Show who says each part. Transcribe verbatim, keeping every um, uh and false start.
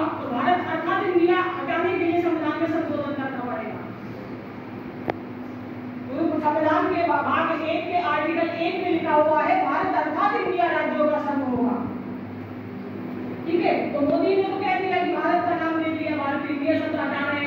Speaker 1: तो भारत अर्थात इंडिया हटाने के लिए संविधान में संशोधन करना पड़ेगा। तो संविधान के भाग एक के आर्टिकल एक में लिखा हुआ है भारत अर्थात इंडिया राज्यों का समूह होगा। ठीक है, तो मोदी ने तो कह दिया कि भारत का नाम ले लिया, भारत इंडिया शब्द हटाना